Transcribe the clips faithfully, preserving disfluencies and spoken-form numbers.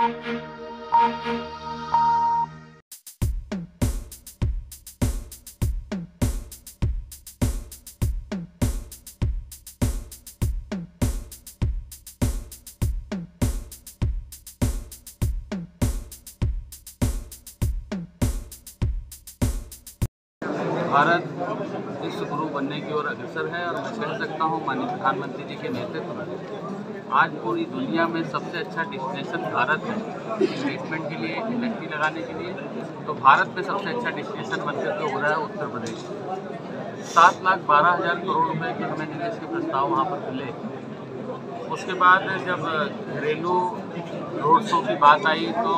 भारत विश्व गुरु बनने की ओर अग्रसर है और मैं कह सकता हूँ माननीय प्रधानमंत्री जी के नेतृत्व में आज पूरी दुनिया में सबसे अच्छा डेस्टिनेशन भारत है इन्वेस्टमेंट के लिए, इंडस्ट्री लगाने के लिए। तो भारत में सबसे अच्छा डेस्टिनेशन बनकर के उभरा है उत्तर प्रदेश। सात लाख बारह हज़ार करोड़ रुपए के हमें निवेश के प्रस्ताव वहाँ पर मिले। उसके बाद जब घरेलू रोड शो की बात आई तो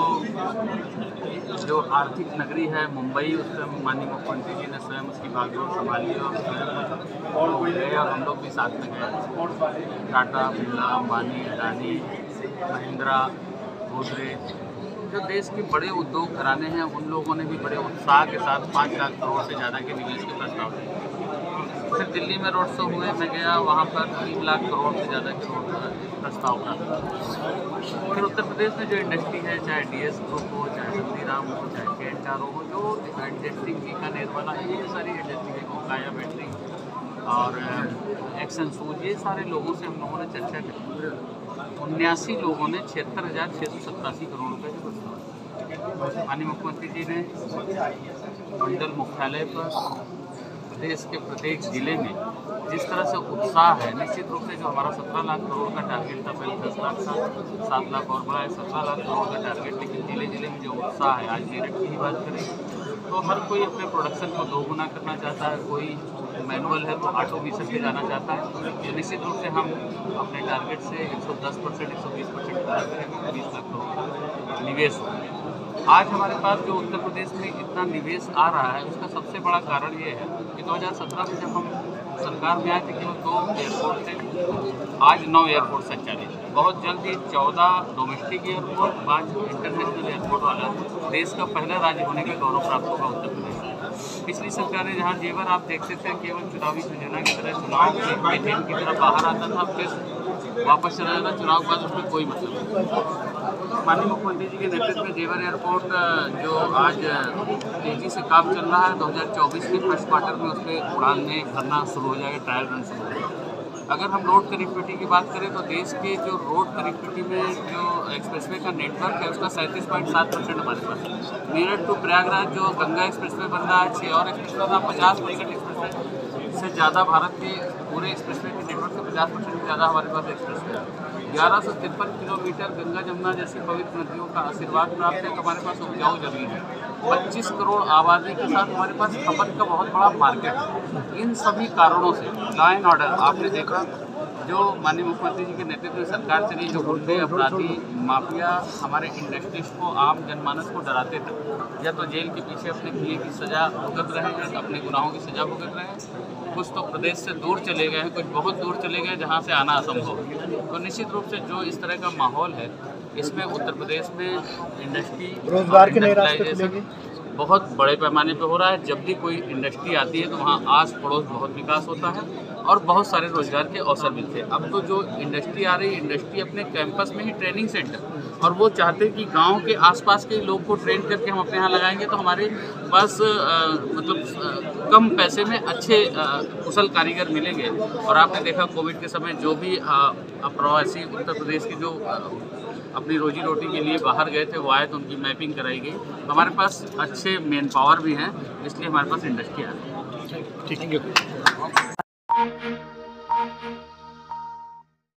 जो आर्थिक नगरी है मुंबई, उसमें माननीय मुख्यमंत्री जी ने स्वयं उसकी भागदौड़ संभाली और स्वयं गए और हम लोग भी साथ में गए। टाटा, बिरला, अंबानी, अडानी, महिंद्रा, गोदरेज, जो देश के बड़े उद्योग घराने हैं, उन लोगों ने भी बड़े उत्साह के साथ पाँच लाख करोड़ से ज़्यादा के निवेश के प्रस्ताव दिए। फिर दिल्ली में रोड शो हुए, मैं गया, वहाँ पर तीन लाख करोड़ से ज़्यादा के रोड प्रस्ताव का। फिर उत्तर प्रदेश में जो इंडस्ट्री है, चाहे डी एस ग्रुप हो, चाहे हल्दीराम हो, चाहे के एच आर हो, जो इंडस्ट्री बीकानेर वाला, ये सारी इंडस्ट्री है, काया बैटरी और एक्शन सूज, ये सारे लोगों से हम लोगों ने चर्चा की। उन्यासी लोगों ने छिहत्तर हज़ार छः सौ सत्तासी करोड़ रुपये के प्रस्ताव। माननीय मुख्यमंत्री जी ने मंडल मुख्यालय पर प्रदेश के प्रत्येक जिले में जिस तरह से उत्साह है, निश्चित रूप से जो हमारा सत्रह लाख करोड़ का टारगेट था, पहले दस लाख था, सात लाख और बढ़ा है, सत्रह लाख करोड़ का टारगेट, लेकिन जिले जिले में जो उत्साह है, आज मेरठ की ही बात करें तो हर कोई अपने प्रोडक्शन को दोगुना करना चाहता है, कोई मैनुअल है तो ऑटोमेशन पे जाना चाहता है। तो निश्चित रूप से हम अपने टारगेट से एक सौ दस परसेंट एक सौ बीस परसेंट पूरा करेंगे, बीस लाख करोड़ निवेश होगा। आज हमारे पास जो उत्तर प्रदेश में इतना निवेश आ रहा है, उसका सबसे बड़ा कारण ये है कि दो हज़ार सत्रह में जब हम सरकार में आए थे केवल दो एयरपोर्ट थे, आज नौ एयरपोर्ट संचालित है। बहुत जल्द ही चौदह डोमेस्टिक एयरपोर्ट, पाँच इंटरनेशनल एयरपोर्ट वाला देश का पहला राज्य होने का गौरव प्राप्त होगा उत्तर प्रदेश। पिछली सरकारें जहाँ जेवर आप देखते थे केवल चुनावी योजना की तरह, चुनाव की की तरह बाहर आता था, फिर वापस चला जाता, चुनाव के बाद उसमें कोई मतलब नहीं। माननीय मुख्यमंत्री जी के नेतृत्व में जेवर एयरपोर्ट जो आज तेजी से काम चल रहा है, दो हज़ार चौबीस के फर्स्ट क्वार्टर में उस पर उड़ाने भरना शुरू हो जाएगा, ट्रायल रन शुरू हो जाएगा। अगर हम रोड कनेक्टिविटी की बात करें तो देश के जो रोड कनेक्टिविटी में जो एक्सप्रेसवे का नेटवर्क है, उसका सैंतीस पॉइंट सात परसेंट हमारे पास है। मेरठ टू प्रयागराज जो गंगा एक्सप्रेसवे बन रहा है, छः और एक्सप्रेसवे का पचास परसेंट एक्सप्रेसवे से ज़्यादा, भारत के पूरे एक्सप्रेसवे के नेटवर्क से पचास परसेंट से ज़्यादा हमारे पास एक्सप्रेसवे है। ग्यारह सौ तिरपन किलोमीटर गंगा जमुना जैसी पवित्र नदियों का आशीर्वाद प्राप्त है, तो हमारे पास उपजाऊ जमीन है। पच्चीस करोड़ आबादी के साथ हमारे पास खपत का बहुत बड़ा मार्केट है। इन सभी कारणों से लॉ एंड ऑर्डर आपने देखा, जो माननीय मुख्यमंत्री जी के नेतृत्व में सरकार चली, जो गुंडे, अपराधी, माफिया हमारे इंडस्ट्रीज को, आम जनमानस को डराते थे, या तो जेल के पीछे अपने किए की सज़ा भुगत रहे हैं, अपने गुनाहों की सज़ा भुगत रहे हैं। कुछ तो प्रदेश से दूर चले गए हैं, कुछ बहुत दूर चले गए जहाँ से आना असंभव है। तो निश्चित रूप से जो इस तरह का माहौल है, इसमें उत्तर प्रदेश में इंडस्ट्री, रोजगार के नए रास्ते बहुत बड़े पैमाने पे हो रहा है। जब भी कोई इंडस्ट्री आती है तो वहाँ आस पड़ोस बहुत विकास होता है और बहुत सारे रोजगार के अवसर मिलते हैं। अब तो जो इंडस्ट्री आ रही है, इंडस्ट्री अपने कैंपस में ही ट्रेनिंग सेंटर, और वो चाहते हैं कि गांव के आसपास के लोग को ट्रेन करके हम अपने यहाँ लगाएंगे तो हमारे पास आ, मतलब आ, कम पैसे में अच्छे कुशल कारीगर मिलेंगे। और आपने देखा कोविड के समय जो भी अप्रवासी उत्तर प्रदेश के जो आ, अपनी रोजी रोटी के लिए बाहर गए थे, वो आए तो उनकी मैपिंग कराई गई। तो हमारे पास अच्छे मैन पावर भी हैं, इसलिए हमारे पास इंडस्ट्री आ रही है। ठीक है।